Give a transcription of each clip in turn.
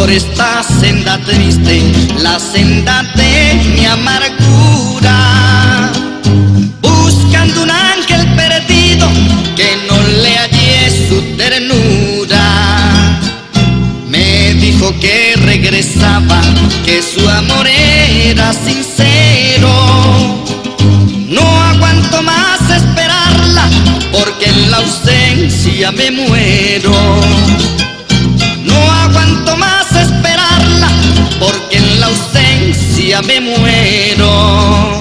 por esta senda triste, la senda de mi amargura, buscando un ángel perdido que no le hallé su ternura. Me dijo que regresaba, que su amor era sincero. No aguanto más esperarla, porque en la ausencia me muero. No aguanto más esperarla, porque en la ausencia me muero.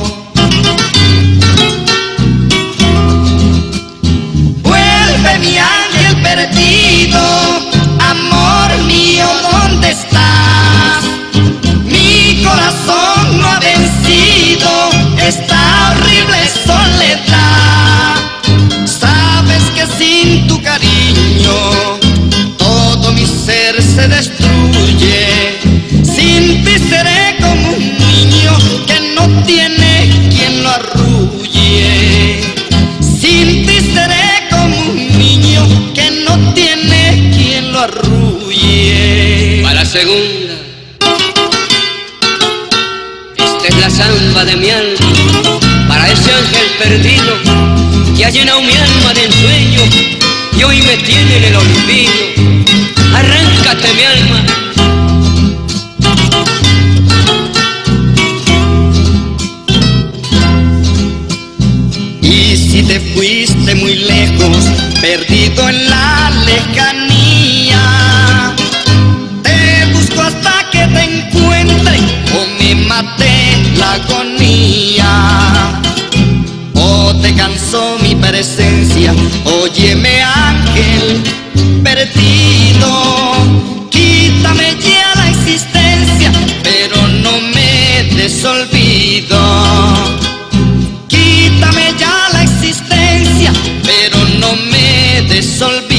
Vuelve mi ángel perdido, amor mío, ¿dónde estás? Mi corazón no ha vencido esta horrible soledad. Sabes que sin tu cariño todo mi ser se destruye. Sin ti seré como un niño que no tiene quien lo arrulle. Sin ti seré como un niño que no tiene quien lo arrulle. Para la segunda, esta es la samba de mi alma, para ese ángel perdido que ha llenado mi alma de ensueño y hoy me tiene en el olvido. Arráncate mi alma. Y si te fuiste muy lejos, perdido en la lejanía, te busco hasta que te encuentre o me mate la agonía. O te cansó mi presencia, óyeme ángel perdido, quítame ya la existencia, pero no me des olvido. Quítame ya la existencia, pero no me des olvido.